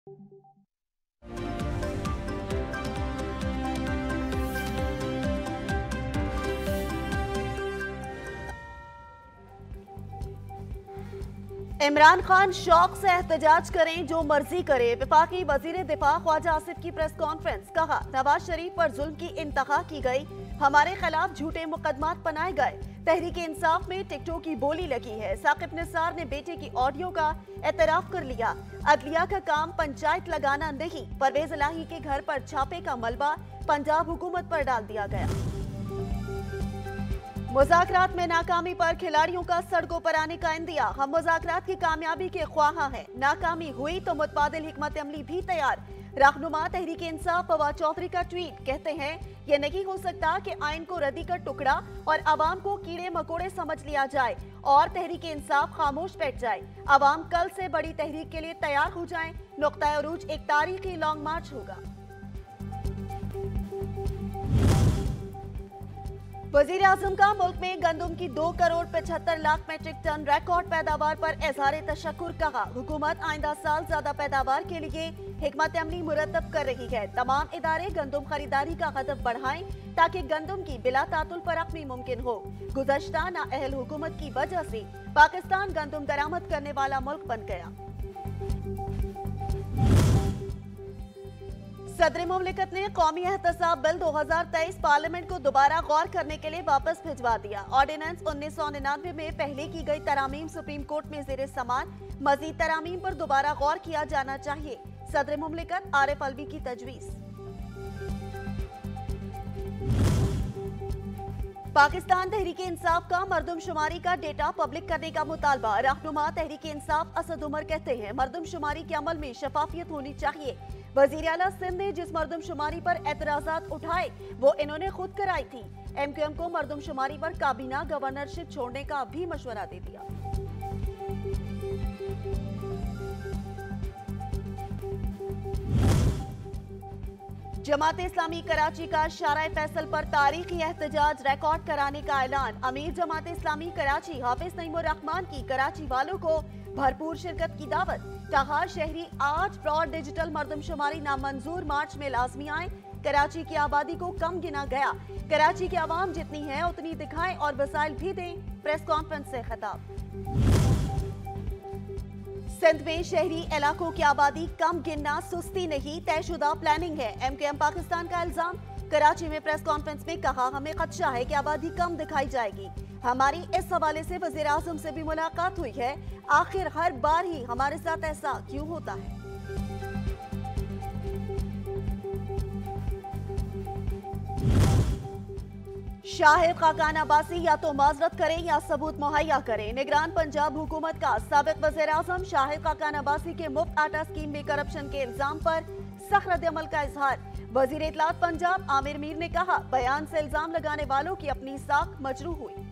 इमरान खान शौक से एहतजाज करें, जो मर्जी करे। वफाकी वजीर दिफा ख्वाजा आसिफ की प्रेस कॉन्फ्रेंस। कहा, नवाज शरीफ पर जुल्म की इंतहा की गई, हमारे खिलाफ झूठे मुकदमात बनाए गए। तहरीक इंसाफ में टिकटों की बोली लगी है। साकिब निसार ने बेटे की ऑडियो का एतराफ कर लिया। अदलिया का काम पंचायत लगाना नहीं। परवेज इलाही के घर पर छापे का मलबा पंजाब हुकूमत पर डाल दिया गया। मुज़ाकरात में नाकामी पर खिलाड़ियों का सड़कों पर आने का इंदिया। हम मुज़ाकरात की कामयाबी के ख्वाहा हैं। नाकामी हुई तो मुतबादिल हिकमत अमली भी तैयार। रहनुमा तहरीक इंसाफ फवाद चौधरी का ट्वीट। कहते हैं, यह नहीं हो सकता कि आइन को रद्दी का टुकड़ा और अवाम को कीड़े मकोड़े समझ लिया जाए और तहरीक इंसाफ खामोश बैठ जाए। अवाम कल से बड़ी तहरीक के लिए तैयार हो जाए। नुक्ता अरूज एक तारीखी लॉन्ग मार्च होगा। वजीर आजम का मुल्क में गंदम की 2 crore 75 lakh metric ton record पैदावार पर इजहार तशक्कुर। कहा, हुकूमत आइंदा साल ज्यादा पैदावार के लिए हिकमत अमली मुरतब कर रही है। तमाम इदारे गंदम खरीदारी का हदफ बढ़ाएं ताकि गंदम की बिला तातुल फराखमी मुमकिन हो। गुज़श्ता नाअहल हुकूमत की वजह से पाकिस्तान गंदम दरामद करने वाला मुल्क बन गया। सदर मुमलिकत ने कौमी एहतसाब बिल 2023 पार्लियामेंट को दोबारा गौर करने के लिए वापस भिजवा दिया। ऑर्डिनेंस 1999 में पहले की गई तरामीम सुप्रीम कोर्ट में ज़ेरे समान। मजीद तरामीम पर दोबारा गौर किया जाना चाहिए। सदर मुमलिकत आरिफ अलवी की तजवीज़। पाकिस्तान तहरीक इंसाफ का मरदमशुमारी का डेटा पब्लिक करने का मुतालबा। रहनुमा तहरीक इंसाफ असद उमर कहते हैं, मरदमशुमारी के अमल में शफाफियत होनी चाहिए। वजीर आला सिंध ने जिस मरदमशुमारी पर एतराजात उठाए वो इन्होंने खुद कराई थी। MQM को मरदमशुमारी पर काबीना गवर्नरशिप छोड़ने का भी मशवरा दे दिया। जमात इस्लामी कराची का शारा फैसल पर तारीखी एहतजाज रिकॉर्ड कराने का ऐलान। अमीर जमात इस्लामी कराची हाफिज नईमुर रहमान की कराची वालों को भरपूर शिरकत की दावत। कहा, शहरी आज फ्रॉड डिजिटल मरदमशुमारी नामंजूर मार्च में लाजमी आए। कराची की आबादी को कम गिना गया। कराची की आवाम जितनी है उतनी दिखाएं और वसाइल भी दें। प्रेस कॉन्फ्रेंस से खिताब। सिंध में शहरी इलाकों की आबादी कम गिनना सुस्ती नहीं, तयशुदा प्लानिंग है। MQM पाकिस्तान का इल्जाम। कराची में प्रेस कॉन्फ्रेंस में कहा, हमें खदशा है कि आबादी कम दिखाई जाएगी। हमारी इस हवाले से वज़ीर आज़म से भी मुलाकात हुई है। आखिर हर बार ही हमारे साथ ऐसा क्यों होता है? शाहिद खाकान अब्बासी या तो माजरत करें या सबूत मुहैया करें। निगरान पंजाब हुकूमत का साबिक वज़ीर आज़म शाहिद खाकान अब्बासी के मुफ्त आटा स्कीम में करप्शन के इल्जाम पर सख्त रद्द-ए-अमल का इजहार। वज़ीर इत्तलात पंजाब आमिर मीर ने कहा, बयान से इल्जाम लगाने वालों की अपनी साख मजरूह हुई।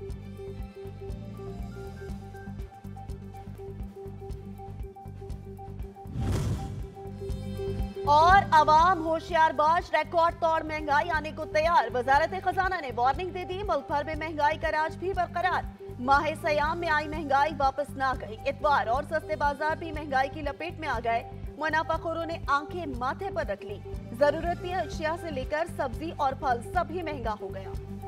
और अवाम होशियार बाश, रिकॉर्ड तौड़ महंगाई आने को तैयार। वजारत खजाना ने वार्निंग दे दी, मुल्क भर में महंगाई का राज भी बरकरार। माह सयाम में आई महंगाई वापस ना गई। इतवार और सस्ते बाजार भी महंगाई की लपेट में आ गए। मुनाफाखोरों ने आंखें माथे पर रख ली। जरूरती अशिया से लेकर सब्जी और फल सभी महंगा हो गया।